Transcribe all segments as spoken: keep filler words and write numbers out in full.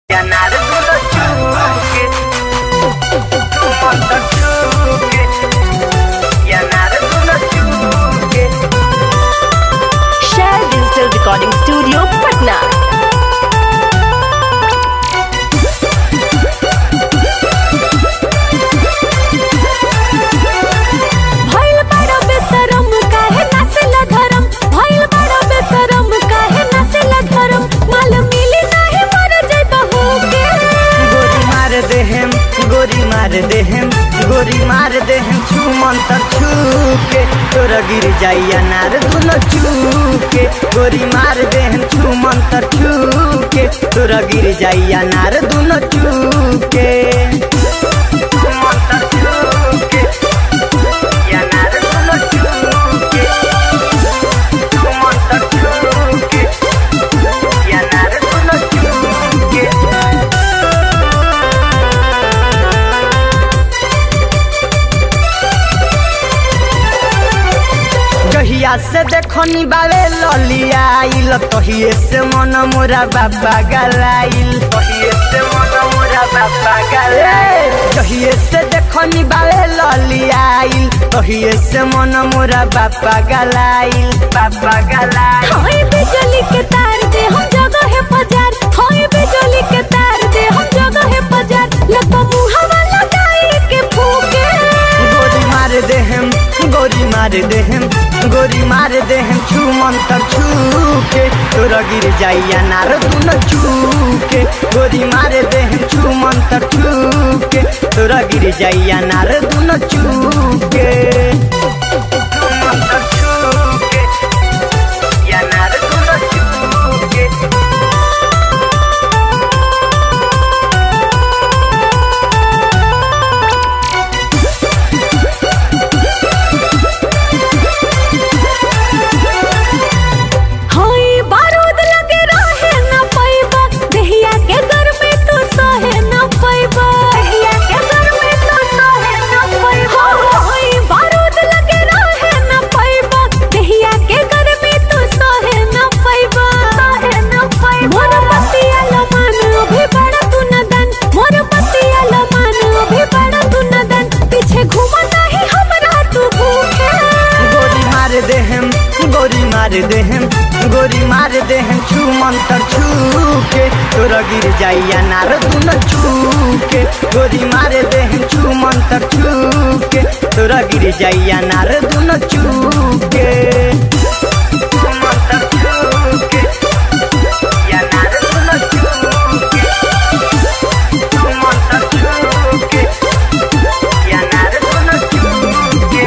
Recording studio Patna. भइल बड़ा बेशरम काहे नाचेला धरम, भइल बड़ा बेशरम काहे नाचेला धरम, माल मिली नाही मर जइबा होके। गोरी मार देहम गोरी मार देहम गोरी मार देहम छू मंतर छू के तोरा गिर जाई अनार दुनो छू के। गोरी मार देहम छू मंतर छू के तोरा गिर जाई अनार दुनो छू के। मंतर छू के अनार दुनो छू के, मंतर छू के अनार दुनो छू के। कहिया से देखनी बावे ललिया आइल तहिए से मन मोरा बाबा गलाइल, तहिए से मन मोरा बाबा गलाइल। कहिए से देखनी बावे ललिया आइल तहिए से मन मोरा बाबा गलाइल, बाबा गलाइल। हाय बिजली के तार दे हम जगह है बाजार, हाय बिजली के तार दे हम जगह है बाजार, लगा मुहावा लगाई के फूके। गोरी मार देहम गोरी मार देहम गोरी मार देहम छू मंतर छू के तोरा गिर जाई अनार दुनो छू के। गोरी मार देहम छू मंतर छू के तोरा गिर जाई अनार दुनो छू के। मंतर छू के अनार दुनो छू के। गोरी मार देहम गोरी मार देहम छू मंतर छू के तोरा गिर जाई अनार दुनो छू के। गोरी मार देहम छू मंतर छू के तोरा गिर जाई अनार दुनो छू के। मंतर छू के अनार दुनो छू के, मंतर छू के अनार दुनो छू के।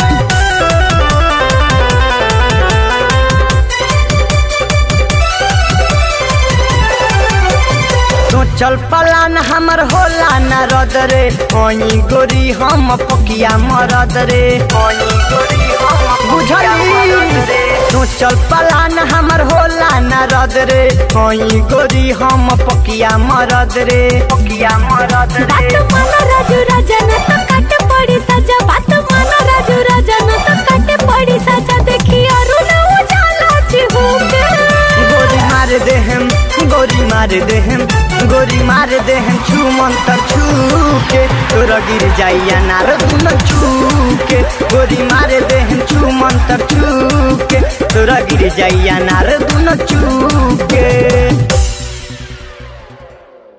चल पलान हमर होला न रद रे, होई गोरी हम पकिया मरद रे, होई गोरी हम बुझली। तू चल पलान हमर होला न रद रे, होई गोरी हम पकिया मरद रे, पकिया मरद रे। बात मानो राजू राजा न तो काटे पड़ी सजा, बात मानो राजू राजा न तो काटे पड़ी सजा, देखी अरुण उजाला चिहुके। गोरी मार देहम गोरी मार देहम गोरी मार देहम छू मंतर छू के तोरा गिर जाई अनार दुनो छू के। गोरी मार देहम छू मंतर छू के तोरा गिर जाई अनार दुनो छू के।